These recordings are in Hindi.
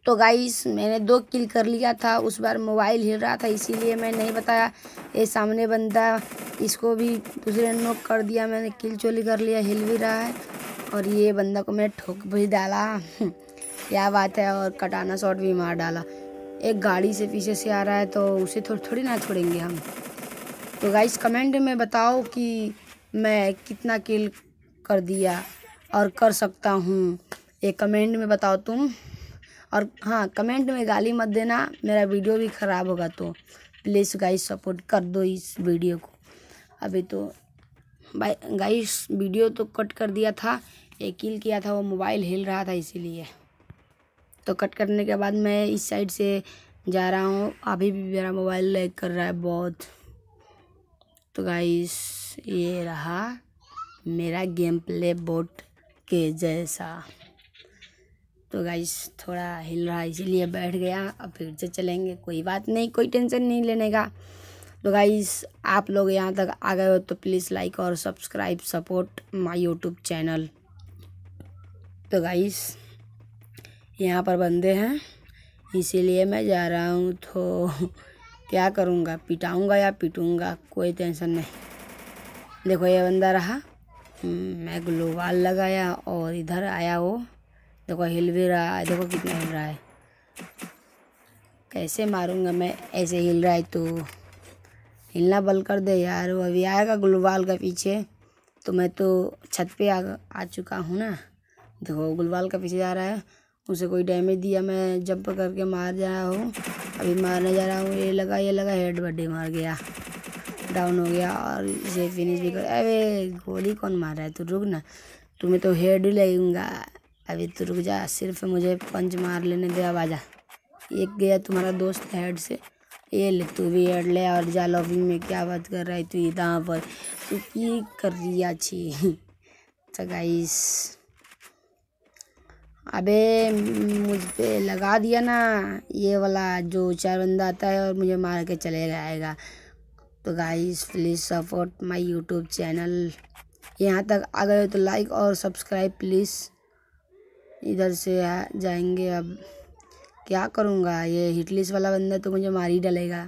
तो गाइस मैंने 2 किल कर लिया था। उस बार मोबाइल हिल रहा था इसीलिए मैं नहीं बताया। ये सामने बंदा, इसको भी दूसरे नॉक कर दिया मैंने, किल चोरी कर लिया, हिल भी रहा है। और ये बंदा को मैंने ठोक भी डाला क्या बात है। और कटाना शॉट भी मार डाला। एक गाड़ी से पीछे से आ रहा है तो उसे थोड़ी ना छोड़ेंगे हम। तो गाइस कमेंट में बताओ कि मैं कितना किल कर दिया और कर सकता हूँ, ये कमेंट में बताओ तुम। और हाँ, कमेंट में गाली मत देना, मेरा वीडियो भी ख़राब होगा। तो प्लीज़ गाइस सपोर्ट कर दो इस वीडियो को। अभी तो भाई गाइस वीडियो तो कट कर दिया था, एक किल किया था, वो मोबाइल हिल रहा था इसीलिए। तो कट करने के बाद मैं इस साइड से जा रहा हूँ। अभी भी मेरा मोबाइल लैग कर रहा है बहुत। तो गाइस ये रहा मेरा गेम प्ले बोट के जैसा। तो गाइस थोड़ा हिल रहा है इसीलिए बैठ गया। अब फिर से चलेंगे, कोई बात नहीं, कोई टेंशन नहीं लेने का। तो गाइस आप लोग यहाँ तक आ गए हो तो प्लीज़ लाइक और subscribe, support my YouTube channel. तो गाइस यहाँ पर बंदे हैं इसीलिए मैं जा रहा हूँ। तो क्या करूँगा, पिटाऊँगा या पीटूँगा, कोई टेंशन नहीं। देखो ये बंदा रहा, मैं ग्लोवाल लगाया और इधर आया वो। देखो हिल भी रहा है, देखो कितना हिल रहा है। कैसे मारूंगा मैं, ऐसे हिल रहा है तो हिलना बंद कर दे यार। वो अभी आएगा गुलवाल का पीछे। तो मैं तो छत पे आ चुका हूँ ना। देखो गुलवाल का पीछे जा रहा है, उसे कोई डैमेज दिया, मैं जंप करके मार जा रहा हूँ। अभी मारने जा रहा हूँ, ये लगा हेड बड्डे मार गया, डाउन हो गया। और इसे फिनिश भी कर। अरे गोली कौन मार रहा है, तू रुक ना, तुम्हें तो हेड ही लगूंगा। अभी तो रुक जा, सिर्फ मुझे पंच मार लेने दे। अब आजा, एक गया तुम्हारा दोस्त हेड से, ये ले तू भी हेड ले। और जा लॉबी में, क्या बात कर रहा है तू यहाँ पर, तू की कर रही अच्छी। तो गाइस अबे मुझ पे लगा दिया ना ये वाला जो 4 बंदा आता है और मुझे मार के चले जाएगा। तो guys please support my YouTube channel. यहाँ तक आ गए तो लाइक और सब्सक्राइब प्लीज़। इधर से जाएंगे। अब क्या करूँगा, ये हिटलिस्ट वाला बंदा तो मुझे मार ही डालेगा।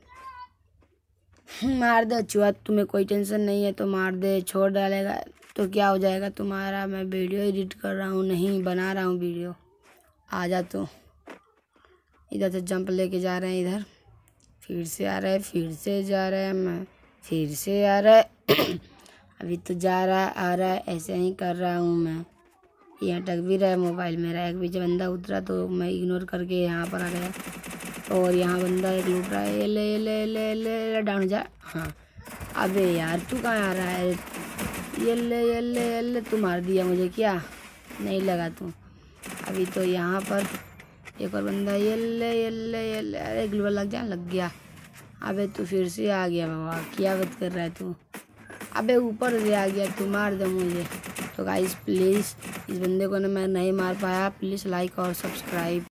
मार दे चुहा, तुम्हें कोई टेंशन नहीं है तो मार दे, छोड़ डालेगा तो क्या हो जाएगा तुम्हारा। मैं वीडियो एडिट कर रहा हूँ, नहीं बना रहा हूँ वीडियो। आ जा। तो इधर से जंप लेके जा रहे हैं, इधर फिर से आ रहा है, फिर से जा रहा है, मैं फिर से आ रहा है। अभी तो जा रहा है, आ रहा है, ऐसे ही कर रहा हूँ मैं। यहाँ टक भी रहा है मोबाइल मेरा। एक बीच बंदा उतरा तो मैं इग्नोर करके यहाँ पर आ गया। और यहाँ बंदा एक लूट रहा है, ये ले ले ले ले, ले डाउन जा। हाँ अबे यार तू कहाँ आ रहा है, ये ले ये ले ये ले, तू मार दिया मुझे क्या, नहीं लगा तू। अभी तो यहाँ पर एक और बंदा, ये ले ये ले ये ले, अरे ग्लूवाल लग जा, लग गया। अबे तू फिर से आ गया बाबा, क्या बात कर रहा है तू। अबे ऊपर से आ गया, तू मार दे मुझे। तो गाइस प्लीज़ इस बंदे को ना मैं नहीं मार पाया, प्लीज़ लाइक और सब्सक्राइब।